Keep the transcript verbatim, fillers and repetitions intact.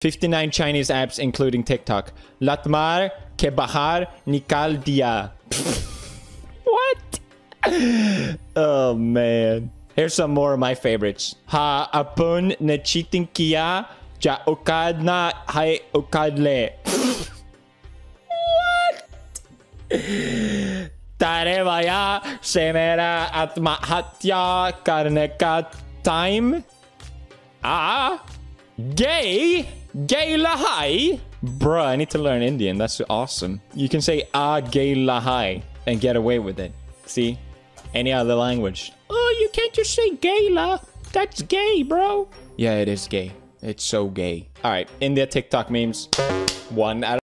fifty-nine Chinese apps, including TikTok. Latmar ke bahar nikal diya. What? Oh, man. Here's some more of my favorites. Ha apun na cheating kiya ja ukad na hai ukad le. What? Tare vaya se mera atmahatya karne ka time. Ah, gay, gay lahai. Bruh, I need to learn Indian. That's awesome. You can say ah gay lahai and get away with it. See? Any other language. Oh, you can't just say gay lah. That's gay, bro. Yeah, it is gay. It's so gay. All right, India TikTok memes. One out of